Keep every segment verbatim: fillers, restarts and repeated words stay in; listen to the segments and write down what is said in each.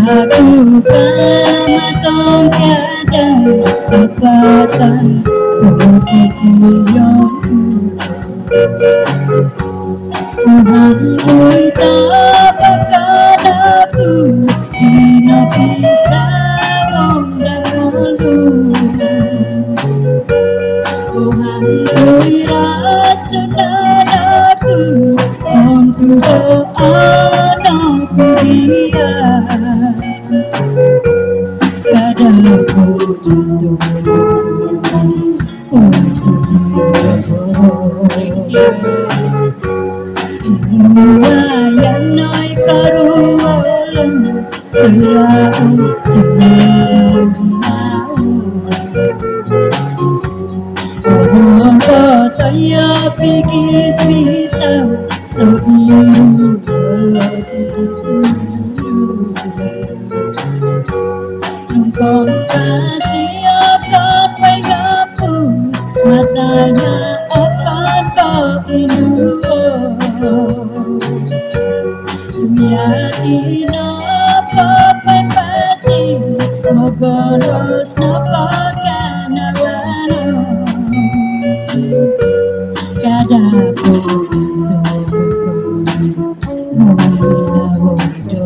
Aku kamatong tiada dapatan keposisionku. Tuhan kui tak bakal aku dina bisa mongdanganku. Tuhan kui rasunan aku untuk anakku dia. Padaku untuk untuk semua yang naik karualang serau semua ginau. Mohon katanya pikis pisau lo biru lo pikis dulu. Numpang kasih akan menghapus matanya akan kau indu. Tuyati napa pepasi mogoros napa kanawano kadaku itu mula bodoh.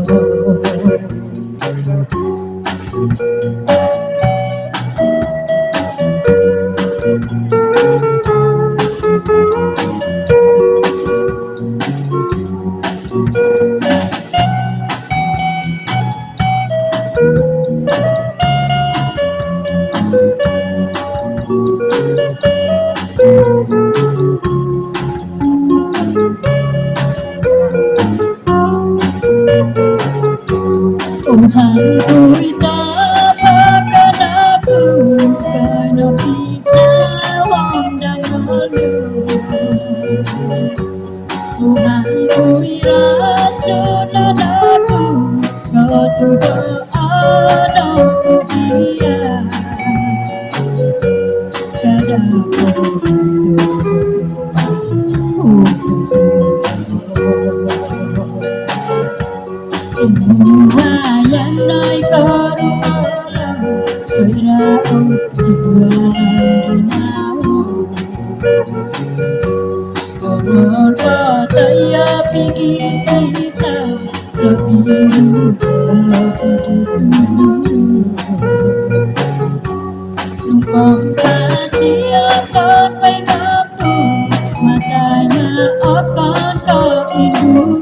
Tuhan kui tak bakal aku kena bisa wondanganku. Tuhan kui rasunan aku kau tuduh anakku dia. Kadaku untuk semua yang naik karualang serau sebuah ginau. Mohon katanya pikis pisau lo biru lo pikis dulu. Numpang kasih akan menghapus matanya akan kau indu.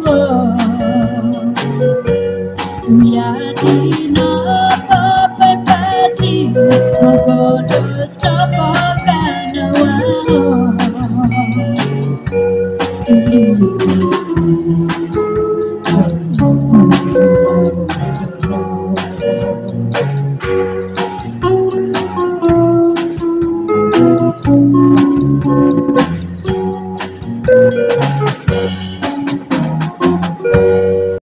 Tuyati napa pepasi mogodos napa kanawano. Tuli